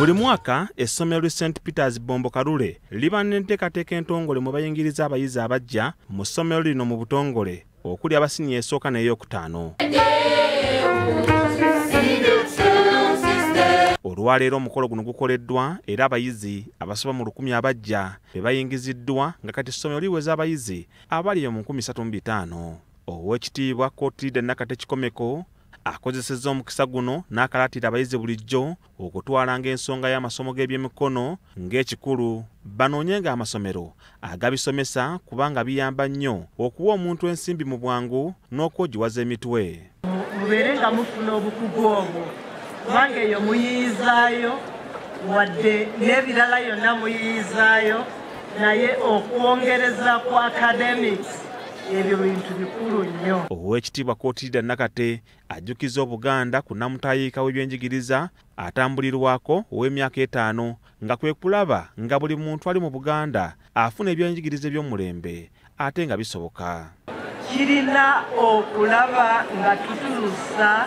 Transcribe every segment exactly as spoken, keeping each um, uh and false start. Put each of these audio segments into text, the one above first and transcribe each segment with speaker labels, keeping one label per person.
Speaker 1: Buli mwaka essomero Saint Peters Bombo Kalule liba n'enteekateeka entongole mu bayingiriza abayizi abajja mu ssomero lino mu butongole okuli abasiniya esooka n'eyokutaano. Olwaleero omukolo guno gukoleddwa era abayizi abasoba mu lukumi abajja be bayingiziddwa nga kati essomero liweza abayizi abali mu nkumi ssatu mu bitaano. Oweekitiibwa Kotilida Nakate Kikomeko akozesezza omukisa guno n'akalaatira abayizi bulijjo okutwalanga ensonga y'amasomo g'ebyemikono ng'ekikulu banoonye ng'amasomero agabisomesa kubanga biyamba nnyo okuwa omuntu ensimbi mu bwangu n'okwogiwaza emitwe.
Speaker 2: Mubeere nga mufuna obukugu obwo kubanga eyo muyiyizaayo wadde n'ebirala yonna muyiyizaayo naye okwongereza ku academics ebyo bintu bikulu nnyo.
Speaker 1: Oweekitiibwa Kotilida Nakate ajjukiza Obuganda ku nnamutayiika w'ebyenjigiriza atambulirwako ow'emyaka etaano nga kwe kulaba nga buli muntu ali mu Buganda afuna ebyenjigiriza eby'omulembe ate nga bisoboka.
Speaker 2: Kirina okulaba nga tutulusa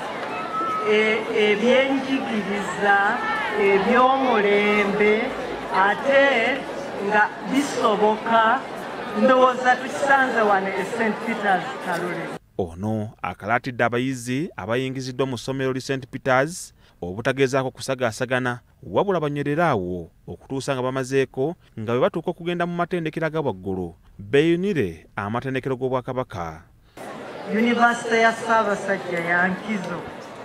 Speaker 2: ebyenjigiriza eby'omulembe ate nga bisoboka. Ndowooza tukisanze wano e Saint Peters Kalule.
Speaker 1: Ono akalaatidde abayizi abayingiziddwa mu ssomero li Saint Peters obutagezaako kusagaasagana wabula banywerera awo okutuusa nga bamazeeko nga bwe batuuka okugenda mu matendekero aga waggulu beeyunire amatendekero g'Obwakabaka.
Speaker 2: Yunivasite ya Ssaabasajja ya Nkizo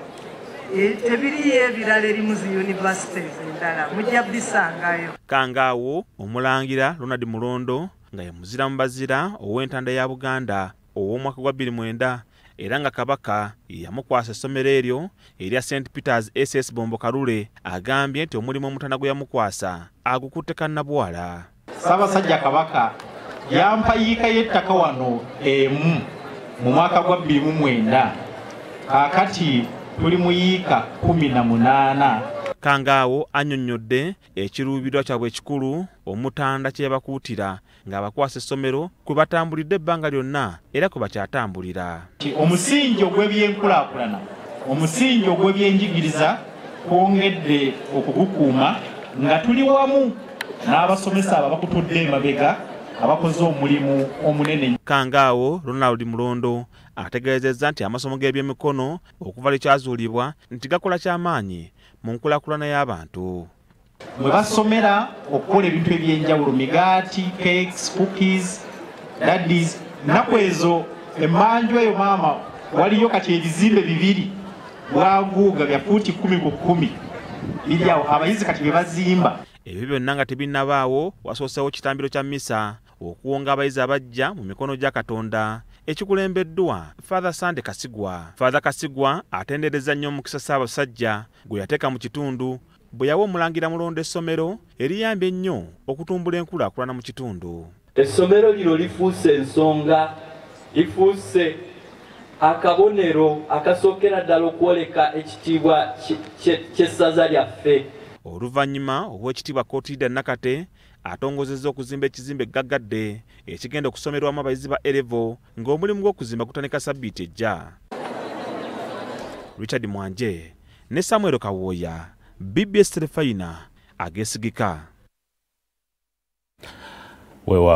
Speaker 2: tebiriyo ebirala eri mu zi yunivasite endala mujja bisangayo.
Speaker 1: Kangaawo omulangira Ronald Mulondo nga ye muzira mu bazira ow'entanda ya Buganda ow'omwaka gwa bbiri mwenda era nga Kabaka yamukwasa essomero eryo erya Saint Peters S S Bombo Kalule agambye nti omulimu omutana gwe yamukwasa agukutte kannabwala.
Speaker 3: Ssaabasajja Kabaka yampa yiika y'ettaka wano emu mu mwaka gwa bbiri mu mwenda kaakati tuli mu yiika kumi na munaana.
Speaker 1: Kangaawo annyonnyodde ekiruubirirwa kyabwe ekikulu omutanda kye yabakuutira ng'abakwasa essomero kwe batambulidde ebbanga lyonna era kwe bakyatambulira.
Speaker 3: Omusingi ogw'ebyenkulaakulana, omusingi ogw'ebyenjigiriza twongedde okugukuuma nga tuli wamu n'abasomesa abo abakutudde emabega abakoze omulimu omunene.
Speaker 1: Kangaawo Ronald Mulondo ategeezezza nti amasomo g'ebyemikono okuva lekyazuulibwa nti gakola ky'amaanyi mu nkulaakulana y'abantu.
Speaker 3: Bwe basomera okukola ebintu ebyenjawulo migaati, cakes, cookies, daddies, nnaku ezo emmanju eyo maama waliyo kati ebizimbe bibiri bwaguuga bya fuuti kumi ku kkumi biri awo abayizi kati bye bazimba.
Speaker 1: Ebyo byonna nga tebinnabaawo wasoosewo kitambiro kya mmisa okuwonga abayizi abajja mu mikono gya Katonda ekikulembeddwa Father Sande Kasigwa. Father Kasigwa atendereza nnyo omukisa Ssaabasajja gwe yateeka mu kitundu bwe yawa omulangira Mulondo essomero eriyambye nnyo okutumbula enkulaakulana mu kitundu.
Speaker 4: Essomero lino lifuuse ensonga, lifuuse akabonero akasookera ddala okwoleka ekitiibwa ky'essaza lyaffe.
Speaker 1: Oluvannyuma Oweekitiibwa Kotilida Nakate atongozezza okuzimba ekizimbe gaggadde ekigenda okusomerwamu abayizi ba Erevo ng'omulimu gw'okuzimba gutandika sabbiiti ejja. Richard Mwanje ne Samuel Kawooya, B B S Terefayina ageesigika.